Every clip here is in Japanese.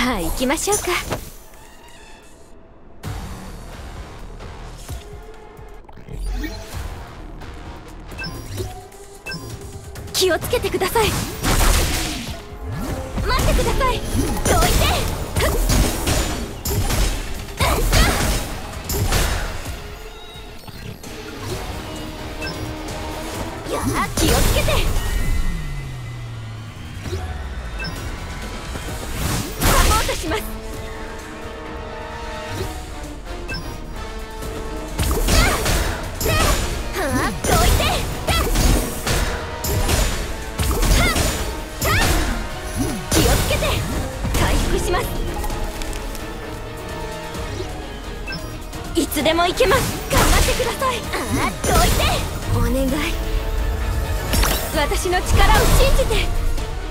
さあ行きましょうか。気をつけてください。待ってください。どいて。気をつけて。サポートします。どいて。気をつけて。回復します。いつでも行けます。頑張ってください。どいて。お願い、私の力を信じて。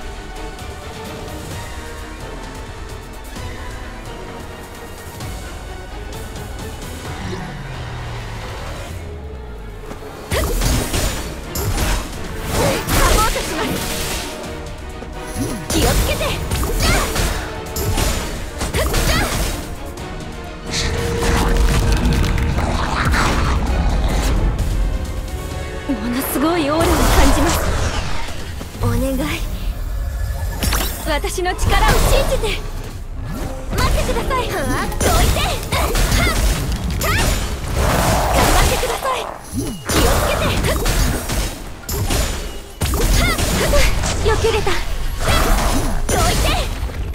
サポートします。気をつけて。ものすごいオーラを感じます。お願い、私の力を信じて。待ってください。どいて。頑張ってください。気をつけて。よけれた。どいて。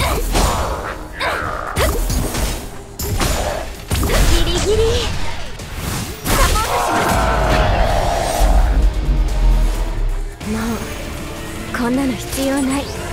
ギリギリサポートします。もうこんなの必要ない。